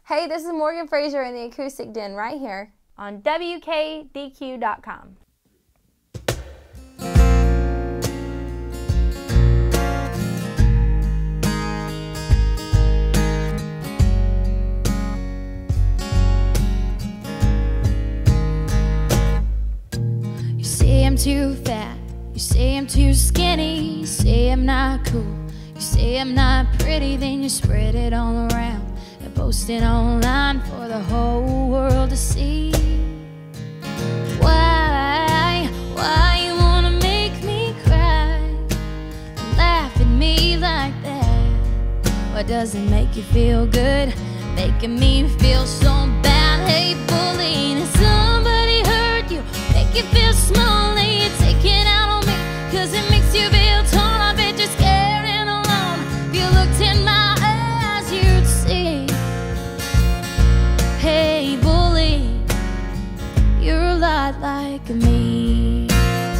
Hey, this is Morgan Fraser in the Acoustic Den right here on WKDQ.com. You say I'm too fat, you say I'm too skinny, you say I'm not cool, you say I'm not pretty, then you spread it all around. Post it online for the whole world to see. Why you wanna make me cry, laugh at me like that? Why does it make you feel good, making me feel so bad? Hey bully, did somebody hurt you, make you feel small, and you take it out on me, cause it makes you feel tall. I bet you're scared and alone. If you looked in my eyes, you'd see. Hey bully, you're a lot like me.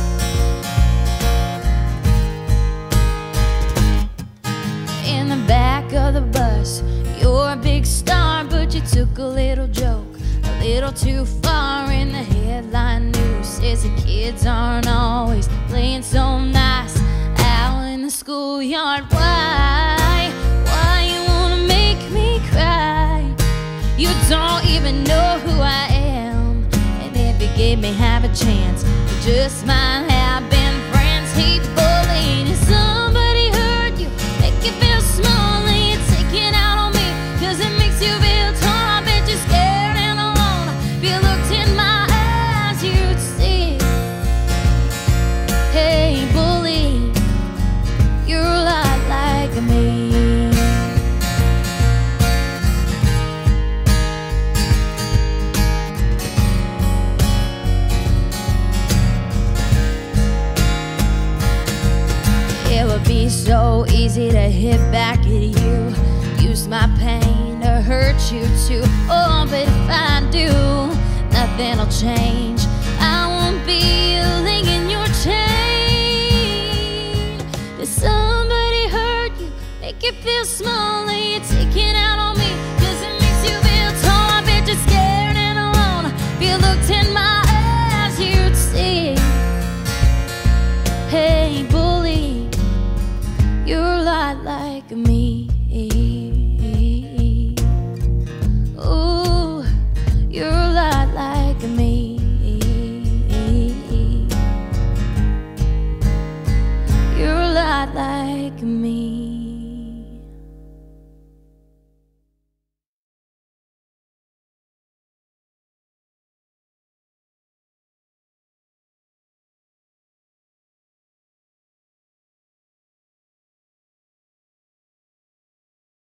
In the back of the bus, you're a big star, but you took a little joke a little too far. In the headline news says the kids aren't always playing so nice out in the schoolyard. Why you wanna make me cry? You don't even know who I am, and if you gave me half a chance, we just might have been friends. Hey bully, did somebody hurt you, make you feel small, and you take it out on me, cause it makes you feel tall. I bet you're scared and alone. If you looked in my eyes, you'd see. Hey bully, you're a lot like me. It would be so easy to hit back at you, use my pain to hurt you too. Oh, but if I do, nothing'll change. I won't be a link in your chain. Did somebody hurt you, make you feel small,